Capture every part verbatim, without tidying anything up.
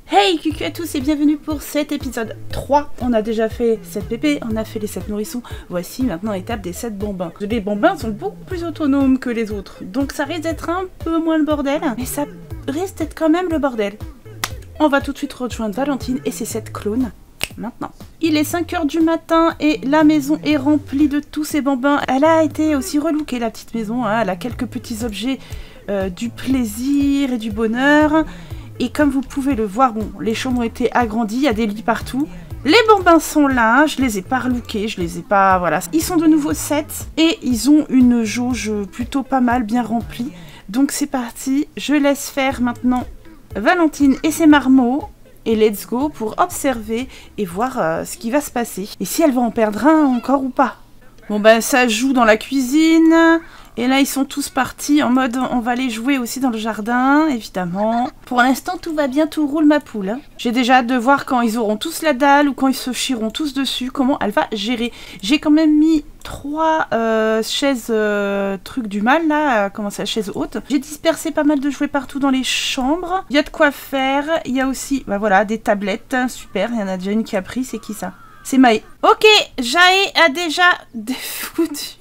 Hey coucou à tous et bienvenue pour cet épisode trois. On a déjà fait sept bébés, on a fait les sept nourrissons. Voici maintenant l'étape des sept bambins. Les bambins sont beaucoup plus autonomes que les autres, donc ça risque d'être un peu moins le bordel, mais ça risque d'être quand même le bordel. On va tout de suite rejoindre Valentine et ses sept clones. Maintenant. Il est cinq heures du matin et la maison est remplie de tous ces bambins. Elle a été aussi relookée, la petite maison, hein. Elle a quelques petits objets euh, du plaisir et du bonheur. Et comme vous pouvez le voir, bon, les chambres ont été agrandies, il y a des lits partout. Les bambins sont là, je les ai pas relookés, je les ai pas... Voilà. Ils sont de nouveau sept et ils ont une jauge plutôt pas mal, bien remplie. Donc c'est parti, je laisse faire maintenant Valentine et ses marmots. Et let's go pour observer et voir euh, ce qui va se passer. Et si elle va en perdre un encore ou pas. Bon ben ça joue dans la cuisine. Et là ils sont tous partis en mode on va les jouer aussi dans le jardin, évidemment. Pour l'instant tout va bien, tout roule ma poule. Hein. J'ai déjà hâte de voir quand ils auront tous la dalle ou quand ils se chieront tous dessus, comment elle va gérer. J'ai quand même mis trois euh, chaises euh, trucs du mal là, euh, comment ça, chaises hautes. J'ai dispersé pas mal de jouets partout dans les chambres. Il y a de quoi faire. Il y a aussi, bah voilà, des tablettes. Super, il y en a déjà une qui a pris, c'est qui ça? C'est Maë. Ok, Jaé a déjà défoutu.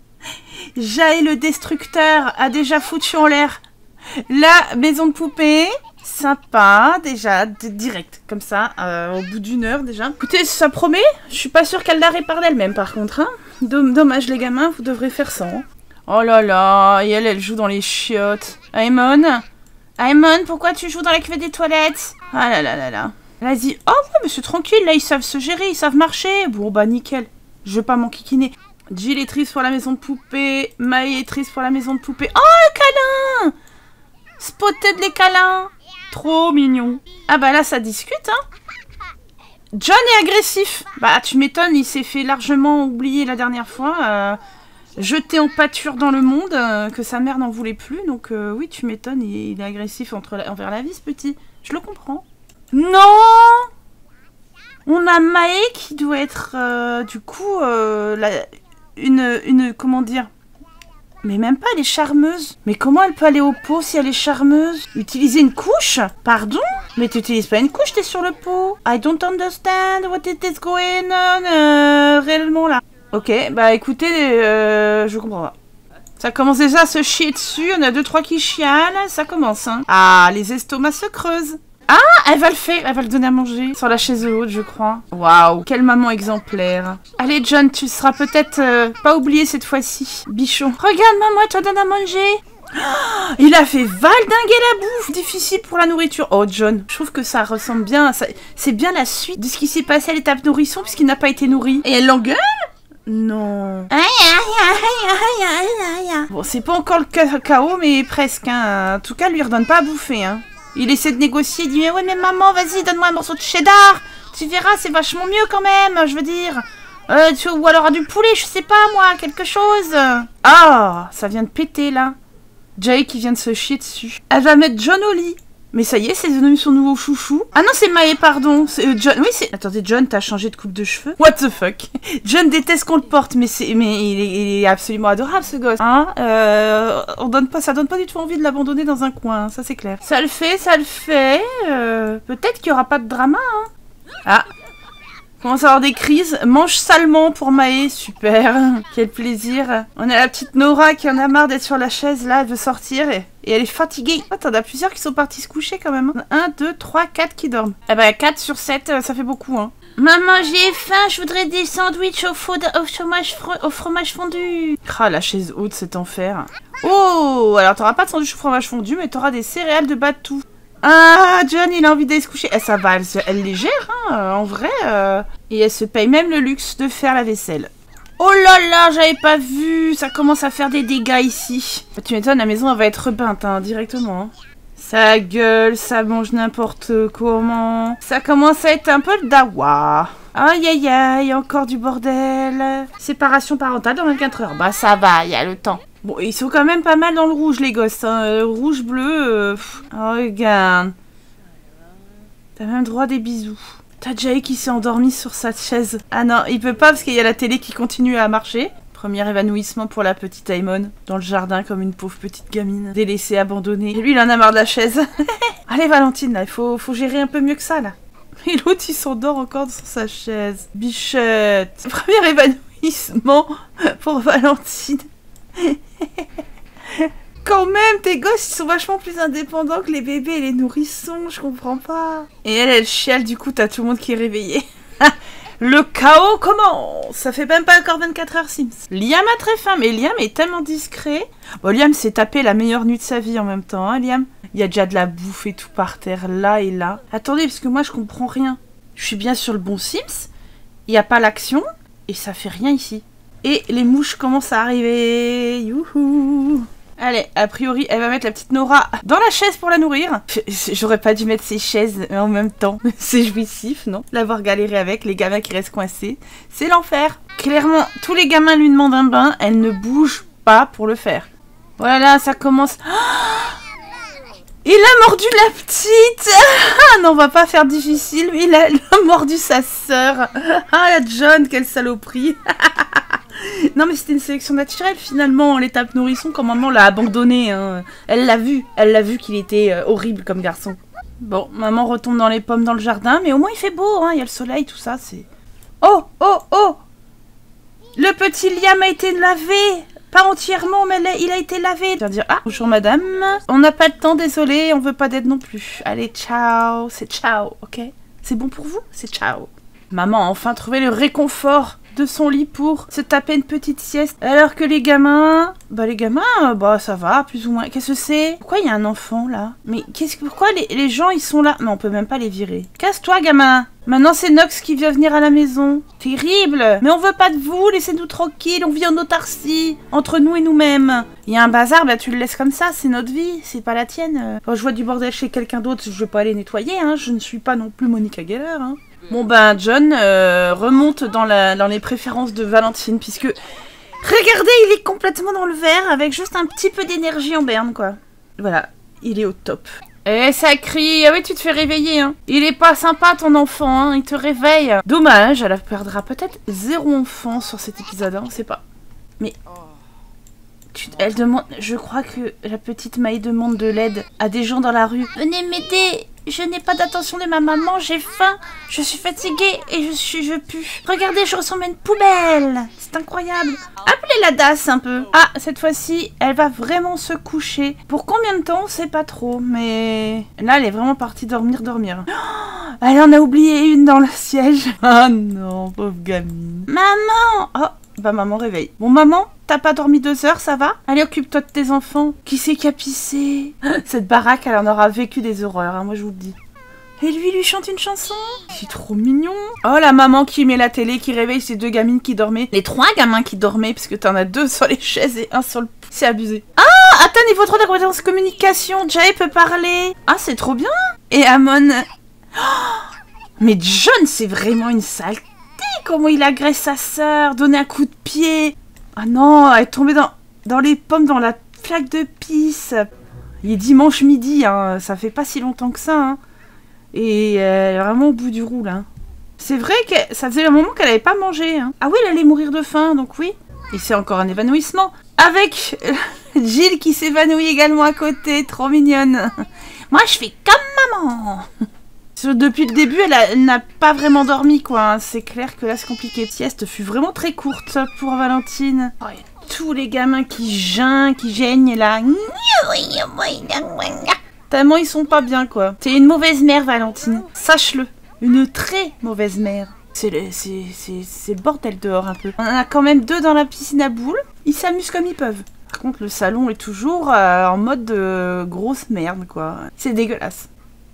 Jaé le destructeur a déjà foutu en l'air la maison de poupée. Sympa, déjà, direct, comme ça, euh, au bout d'une heure déjà. Écoutez, ça promet. Je suis pas sûre qu'elle la répare d'elle-même par contre. Hein. Dommage les gamins, vous devrez faire ça. Hein. Oh là là, et elle, elle joue dans les chiottes. Aemon Aemon, pourquoi tu joues dans la cuvette des toilettes? Ah là là là là. Elle a dit, oh ouais, mais c'est tranquille, là, ils savent se gérer, ils savent marcher. Bon, bah nickel, je veux pas m'enquiquiner. Jill est triste pour la maison de poupée. Maë est triste pour la maison de poupée. Oh, le câlin! Spotted les câlins. Trop mignon. Ah bah là, ça discute, hein. John est agressif. Bah, tu m'étonnes, il s'est fait largement oublier la dernière fois. Euh, jeté en pâture dans le monde, euh, que sa mère n'en voulait plus. Donc euh, oui, tu m'étonnes, il, il est agressif entre la, envers la vie, ce petit. Je le comprends. Non! On a Maë qui doit être, euh, du coup, euh, la... Une, une, comment dire? Mais même pas, elle est charmeuse. Mais comment elle peut aller au pot si elle est charmeuse? Utiliser une couche? Pardon? Mais tu utilises pas une couche, t'es sur le pot. I don't understand what it is going on, euh, réellement là. Ok, bah écoutez, euh, je comprends pas. Ça commence déjà à se chier dessus, on a deux trois qui chialent, ça commence, hein. Ah, les estomacs se creusent. Ah, elle va le faire, elle va le donner à manger. Sur la chaise haute, je crois. Waouh, quelle maman exemplaire. Allez, John, tu seras peut-être euh, pas oublié cette fois-ci. Bichon. Regarde, maman, elle te donne à manger. Oh, il a fait valdinguer la bouffe. Difficile pour la nourriture. Oh, John, je trouve que ça ressemble bien. C'est bien la suite de ce qui s'est passé à l'étape nourrisson, puisqu'il n'a pas été nourri. Et elle l'engueule? Non. Bon, c'est pas encore le cacao, mais presque. Hein. En tout cas, lui redonne pas à bouffer, hein. Il essaie de négocier, il dit mais ouais mais maman vas-y donne-moi un morceau de cheddar. Tu verras c'est vachement mieux quand même, je veux dire. Euh, tu, ou alors du poulet, je sais pas moi, quelque chose. Ah, ça vient de péter là. Jaé qui vient de se chier dessus. Elle va mettre John au lit. Mais ça y est, c'est devenu son nouveau chouchou. Ah non, c'est Maë, pardon. C'est euh, John. Oui, c'est... Attendez, John, t'as changé de coupe de cheveux? What the fuck? John déteste qu'on le porte, mais c'est, mais il est, il est absolument adorable, ce gosse. Hein euh, on donne pas, ça donne pas du tout envie de l'abandonner dans un coin, ça c'est clair. Ça le fait, ça le fait. Euh, peut-être qu'il y aura pas de drama, hein. Ah. Commence à avoir des crises. Mange salement pour Maë, super. Quel plaisir. On a la petite Nora qui en a marre d'être sur la chaise, là, elle veut sortir et, et elle est fatiguée. Oh, t'en as plusieurs qui sont partis se coucher quand même. un, deux, trois, quatre qui dorment. Eh ben, quatre sur sept, ça fait beaucoup, hein. Maman, j'ai faim, je voudrais des sandwichs au, au, fromage, au fromage fondu. Ah, la chaise haute, cet enfer. Oh, alors t'auras pas de sandwich au fromage fondu, mais t'auras des céréales de Batou. Ah, John, il a envie d'aller se coucher. Eh, ça va, elle, elle les gère, hein, en vrai. Euh... Et elle se paye même le luxe de faire la vaisselle. Oh là là, j'avais pas vu. Ça commence à faire des dégâts ici. Tu m'étonnes, la maison, elle va être repeinte, hein, directement. Hein. Ça gueule, ça mange n'importe comment. Ça commence à être un peu le dawa. Aïe aïe aïe, encore du bordel. Séparation parentale dans vingt-quatre heures. Bah ça va, il y a le temps. Bon, ils sont quand même pas mal dans le rouge, les gosses. Hein. Euh, rouge, bleu. Euh, oh, regarde. T'as même droit des bisous. T'as Jaé qui s'est endormi sur sa chaise. Ah non, il peut pas parce qu'il y a la télé qui continue à marcher. Premier évanouissement pour la petite Aimon, dans le jardin comme une pauvre petite gamine, délaissée, abandonnée. Et lui, il en a marre de la chaise. Allez Valentine, là, il faut, faut gérer un peu mieux que ça, là. Et l'autre, il s'endort encore sur sa chaise. Bichette. Premier évanouissement pour Valentine. Quand même, tes gosses, ils sont vachement plus indépendants que les bébés et les nourrissons, je comprends pas. Et elle, elle chiale, du coup, t'as tout le monde qui est réveillé. Le chaos commence. Ça fait même pas encore vingt-quatre heures Sims. Liam a très faim, mais Liam est tellement discret. Bon, Liam s'est tapé la meilleure nuit de sa vie en même temps, hein, Liam. Il y a déjà de la bouffe et tout par terre, là et là. Attendez, parce que moi, je comprends rien. Je suis bien sur le bon Sims. Il n'y a pas l'action, et ça fait rien ici. Et les mouches commencent à arriver. Youhou. Allez, a priori, elle va mettre la petite Nora dans la chaise pour la nourrir. J'aurais pas dû mettre ses chaises en même temps. C'est jouissif, non? L'avoir galéré avec, les gamins qui restent coincés. C'est l'enfer. Clairement, tous les gamins lui demandent un bain, elle ne bouge pas pour le faire. Voilà, ça commence... Il a mordu la petite. Ah non, on va pas faire difficile. Il a, il a mordu sa sœur. Ah, la John, quelle saloperie. Non mais c'était une sélection naturelle finalement, l'étape nourrisson quand maman l'a abandonné, hein. Elle l'a vu, elle l'a vu qu'il était euh, horrible comme garçon. Bon, maman retombe dans les pommes dans le jardin, mais au moins il fait beau, hein. Il y a le soleil, tout ça, c'est... Oh, oh, oh. Le petit Liam a été lavé. Pas entièrement, mais il a été lavé. Je viens dire, ah, bonjour madame. On n'a pas de temps, désolé, on veut pas d'aide non plus. Allez, ciao, c'est ciao, ok? C'est bon pour vous? C'est ciao. Maman a enfin trouvé le réconfort de son lit pour se taper une petite sieste. Alors que les gamins... Bah les gamins, bah ça va, plus ou moins. Qu'est-ce que c'est? Pourquoi il y a un enfant là? Mais qu'est-ce que... Pourquoi les, les gens ils sont là? Mais on peut même pas les virer. Casse-toi gamin! Maintenant c'est Nox qui vient venir à la maison. Terrible! Mais on veut pas de vous, laissez-nous tranquilles, on vit en autarcie. Entre nous et nous-mêmes. Il y a un bazar, bah tu le laisses comme ça, c'est notre vie, c'est pas la tienne. Quand je vois du bordel chez quelqu'un d'autre, je vais pas aller nettoyer, hein. Je ne suis pas non plus Monica Geller, hein. Bon ben John euh, remonte dans, la, dans les préférences de Valentine puisque regardez il est complètement dans le vert avec juste un petit peu d'énergie en berne quoi. Voilà, il est au top. Et ça crie, ah oui tu te fais réveiller hein. Il est pas sympa ton enfant hein, il te réveille. Dommage, elle perdra peut-être zéro enfant sur cet épisode, hein, on sait pas. Mais tu, elle demande, je crois que la petite Maï demande de l'aide à des gens dans la rue. Venez m'aider. Je n'ai pas d'attention de ma maman, j'ai faim, je suis fatiguée et je suis je pue. Regardez, je ressemble à une poubelle. C'est incroyable. Appelez la D A S un peu. Ah, cette fois-ci, elle va vraiment se coucher. Pour combien de temps, on sait pas trop, mais... Là, elle est vraiment partie dormir, dormir. Oh, elle en a oublié une dans le siège. Oh non, pauvre gamine. Maman! Oh, bah maman réveille. Bon, maman, t'as pas dormi deux heures, ça va? Allez, occupe-toi de tes enfants. Qui c'est qui a pissé? Cette baraque, elle en aura vécu des horreurs, hein, moi je vous le dis. Et lui, lui chante une chanson. C'est trop mignon. Oh, la maman qui met la télé, qui réveille ces deux gamines qui dormaient. Les trois gamins qui dormaient, parce que t'en as deux sur les chaises et un sur le... C'est abusé. Ah, atteint niveau trois de la compétence communication. Jay peut parler. Ah, c'est trop bien. Et Amon... Oh, mais John, c'est vraiment une saleté. Comment il agresse sa sœur. Donner un coup de pied. Ah non, elle est tombée dans, dans les pommes, dans la flaque de pisse. Il est dimanche midi, hein. Ça fait pas si longtemps que ça. Hein. Et elle est vraiment au bout du roule. Hein. C'est vrai que ça faisait un moment qu'elle n'avait pas mangé. Hein. Ah oui, elle allait mourir de faim, donc oui. Et c'est encore un évanouissement. Avec Jill qui s'évanouit également à côté, trop mignonne. Moi, je fais comme maman. Depuis le début, elle n'a pas vraiment dormi, quoi. C'est clair que là, c'est compliqué. La sieste fut vraiment très courte pour Valentine. Oh, y a tous les gamins qui gênent, qui gênent, là. Tellement ils sont pas bien, quoi. T'es une mauvaise mère, Valentine. Sache-le. Une très mauvaise mère. C'est le, c'est, c'est, c'est le bordel dehors, un peu. On en a quand même deux dans la piscine à boules. Ils s'amusent comme ils peuvent. Par contre, le salon est toujours euh, en mode de grosse merde, quoi. C'est dégueulasse.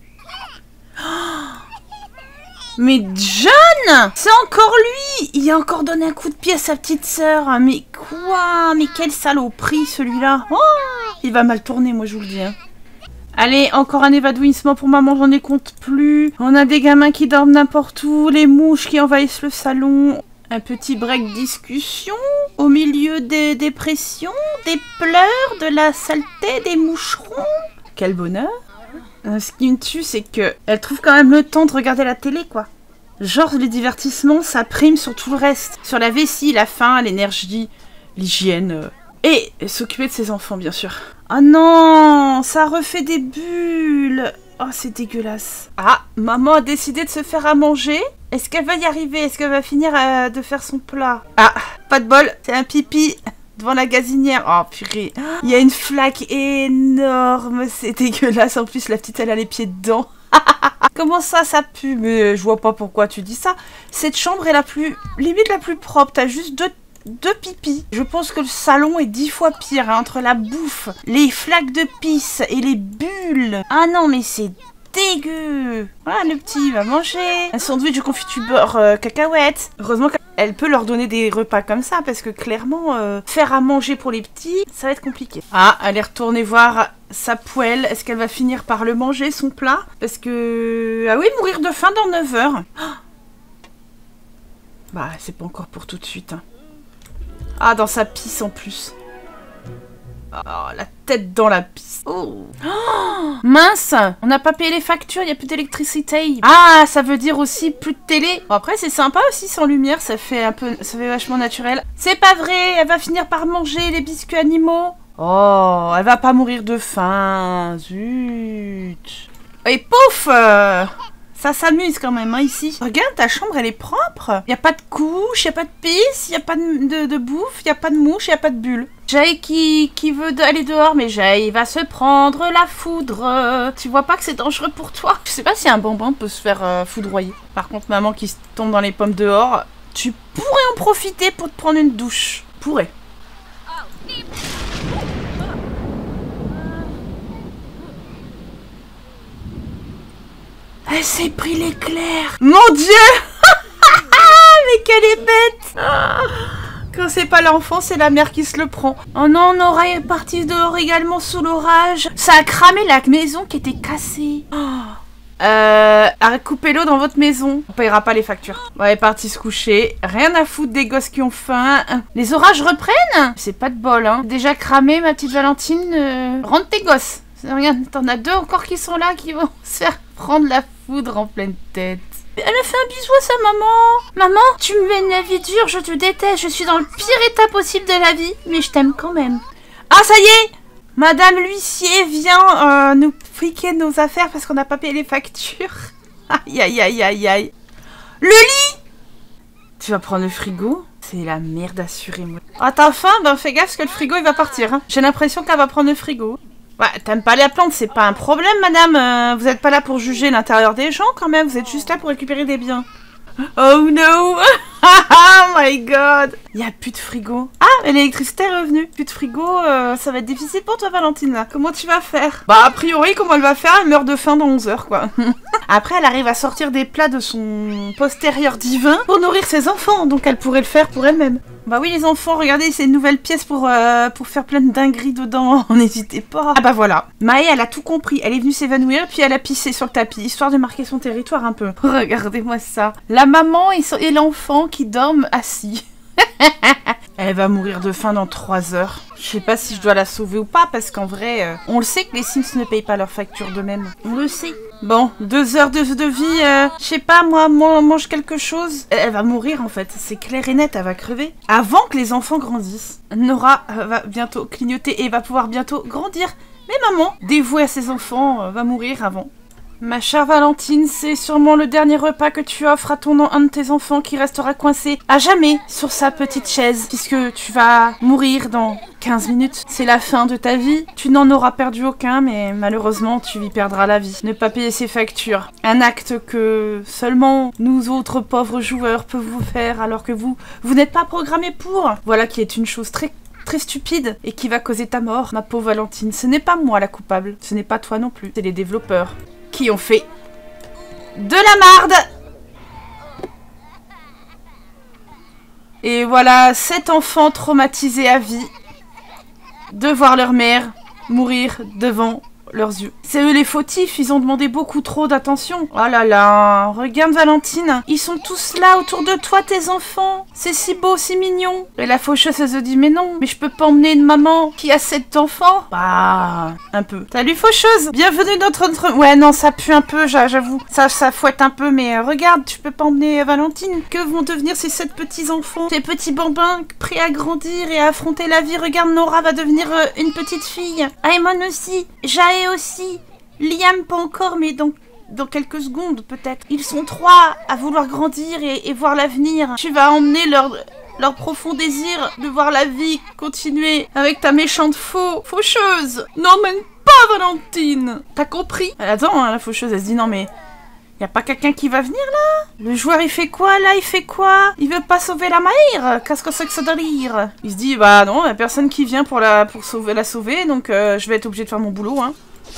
Mais John, c'est encore lui. Il a encore donné un coup de pied à sa petite sœur. Mais quoi? Mais quelle saloperie celui-là. Oh, il va mal tourner, moi je vous le dis. Hein. Allez, encore un évanouissement pour maman, j'en ai compte plus. On a des gamins qui dorment n'importe où, les mouches qui envahissent le salon. Un petit break discussion au milieu des dépressions, des pleurs, de la saleté, des moucherons. Quel bonheur. Ce qui me tue, c'est que elle trouve quand même le temps de regarder la télé, quoi. Genre, les divertissements, ça prime sur tout le reste. Sur la vessie, la faim, l'énergie, l'hygiène euh, et s'occuper de ses enfants, bien sûr. Ah non, ça refait des bulles. Oh, c'est dégueulasse. Ah, maman a décidé de se faire à manger. Est-ce qu'elle va y arriver? Est-ce qu'elle va finir euh, de faire son plat? Ah, pas de bol, c'est un pipi devant la gazinière. Oh, purée. Il y a une flaque énorme, c'est dégueulasse. En plus, la petite, elle a les pieds dedans. Comment ça, ça pue? Mais je vois pas pourquoi tu dis ça. Cette chambre est la plus... limite la plus propre. T'as juste deux... deux pipis. Je pense que le salon est dix fois pire, hein, entre la bouffe, les flaques de pisse et les bulles. Ah non, mais c'est dégueu. Voilà, le petit va manger un sandwich de confiture beurre euh, cacahuète. Heureusement qu'elle peut leur donner des repas comme ça, parce que clairement, euh, faire à manger pour les petits, ça va être compliqué. Ah, elle est retournée voir sa poêle. Est-ce qu'elle va finir par le manger, son plat? Parce que... ah oui, mourir de faim dans neuf heures. Oh, bah, c'est pas encore pour tout de suite, hein. Ah, dans sa pisse en plus. Oh, la tête dans la pisse. Oh. Oh, mince, on n'a pas payé les factures, il n'y a plus d'électricité. Ah, ça veut dire aussi plus de télé. Bon, après, c'est sympa aussi sans lumière, ça fait un peu, ça fait vachement naturel. C'est pas vrai, elle va finir par manger les biscuits animaux. Oh, elle va pas mourir de faim. Zut. Et pouf, euh, ça s'amuse quand même, hein, ici. Regarde, ta chambre, elle est propre. Il n'y a pas de couche, il n'y a pas de pisse, il n'y a pas de, de, de bouffe, il n'y a pas de mouche, il n'y a pas de bulle. Jay qui, qui veut aller dehors, mais Jay va se prendre la foudre. Tu vois pas que c'est dangereux pour toi? Je sais pas si un bonbon peut se faire euh, foudroyer. Par contre, maman qui se tombe dans les pommes dehors, tu pourrais en profiter pour te prendre une douche. Pourrais. Elle s'est pris l'éclair. Mon Dieu. Mais qu'elle est bête. Quand c'est pas l'enfant, c'est la mère qui se le prend. Oh non, Nora est partie dehors également sous l'orage. Ça a cramé la maison qui était cassée. Oh. Euh, à couper l'eau dans votre maison. On payera pas les factures. Ouais, elle est partie se coucher. Rien à foutre des gosses qui ont faim. Les orages reprennent? C'est pas de bol, hein. Déjà cramé, ma petite Valentine. Euh... Rentre tes gosses. Regarde, t'en as deux encore qui sont là, qui vont se faire prendre la foudre en pleine tête. Elle a fait un bisou à sa maman. Maman, tu me mènes la vie dure, je te déteste, je suis dans le pire état possible de la vie, mais je t'aime quand même. Ah, ça y est, Madame l'huissier vient euh, nous friquer nos affaires parce qu'on n'a pas payé les factures. Aïe, aïe, aïe, aïe, aïe. Le lit. Tu vas prendre le frigo? C'est la merde assurément. Ah, t'as faim? Ben fais gaffe parce que le frigo il va partir. Hein. J'ai l'impression qu'elle va prendre le frigo. Ouais, t'aimes pas la plante, c'est pas un problème, madame. Euh, vous êtes pas là pour juger l'intérieur des gens, quand même. Vous êtes juste là pour récupérer des biens. Oh no. Oh my god. Il y a plus de frigo. Ah, l'électricité est revenue. Plus de frigo, euh, ça va être difficile pour toi, Valentine, là. Comment tu vas faire? Bah, a priori, comment elle va faire? Elle meurt de faim dans onze heures, quoi. Après, elle arrive à sortir des plats de son postérieur divin pour nourrir ses enfants. Donc, elle pourrait le faire pour elle-même. Bah oui, les enfants, regardez, c'est une nouvelle pièce pour, euh, pour faire plein de dingueries dedans. N'hésitez pas. Ah bah voilà. Maë, elle a tout compris. Elle est venue s'évanouir, puis elle a pissé sur le tapis, histoire de marquer son territoire un peu. Regardez-moi ça. La maman et, et l'enfant qui dorment assis. Elle va mourir de faim dans trois heures. Je sais pas si je dois la sauver ou pas, parce qu'en vrai, euh, on le sait que les Sims ne payent pas leurs factures d'eux-mêmes. On le sait. Bon, deux heures de, de vie, euh, je sais pas, moi, moi, mange quelque chose. Elle va mourir, en fait. C'est clair et net, elle va crever. Avant que les enfants grandissent. Nora euh, va bientôt clignoter et va pouvoir bientôt grandir. Mais maman, dévouée à ses enfants, euh, va mourir avant. Ma chère Valentine, c'est sûrement le dernier repas que tu offres à ton un de tes enfants qui restera coincé à jamais sur sa petite chaise, puisque tu vas mourir dans quinze minutes. C'est la fin de ta vie. Tu n'en auras perdu aucun, mais malheureusement, tu y perdras la vie. Ne pas payer ses factures. Un acte que seulement nous autres pauvres joueurs peuvent vous faire, alors que vous, vous n'êtes pas programmés pour. Voilà qui est une chose très très stupide et qui va causer ta mort, ma pauvre Valentine. Ce n'est pas moi la coupable, ce n'est pas toi non plus, c'est les développeurs qui ont fait de la marde. Et voilà, sept enfants traumatisés à vie de voir leur mère mourir devant leurs yeux. C'est eux les fautifs, ils ont demandé beaucoup trop d'attention. Oh là là, regarde Valentine, ils sont tous là autour de toi, tes enfants. C'est si beau, si mignon. Et la faucheuse, elle se dit, mais non, mais je peux pas emmener une maman qui a sept enfants. Bah, un peu. Salut faucheuse, bienvenue dans notre... notre... Ouais, non, ça pue un peu, j'avoue. Ça, ça fouette un peu, mais euh, regarde, tu peux pas emmener euh, Valentine. Que vont devenir ces sept petits enfants? Ces petits bambins prêts à grandir et à affronter la vie. Regarde, Nora va devenir euh, une petite fille. Aemon aussi, Jae aussi. Liam pas encore, mais dans, dans quelques secondes peut-être. Ils sont trois à vouloir grandir et, et voir l'avenir. Tu vas emmener leur, leur profond désir de voir la vie continuer avec ta méchante faux, faucheuse. N'emmène pas Valentine. T'as compris? Attends, hein, la faucheuse elle se dit non mais... Y a pas quelqu'un qui va venir là? Le joueur il fait quoi là? Il fait quoi? Il veut pas sauver la Maïr? Qu'est-ce que c'est que ça délire? Il se dit bah non, y a personne qui vient pour la, pour sauver, la sauver, donc euh, je vais être obligé de faire mon boulot hein.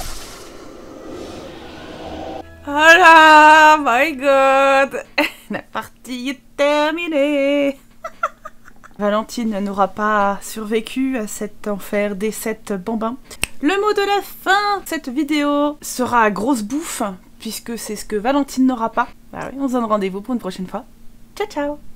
Oh là, my god. La partie est terminée. Valentine n'aura pas survécu à cet enfer des sept bambins. Le mot de la fin de cette vidéo sera grosse bouffe, puisque c'est ce que Valentine n'aura pas. Bah oui, on se donne rendez-vous pour une prochaine fois. Ciao ciao.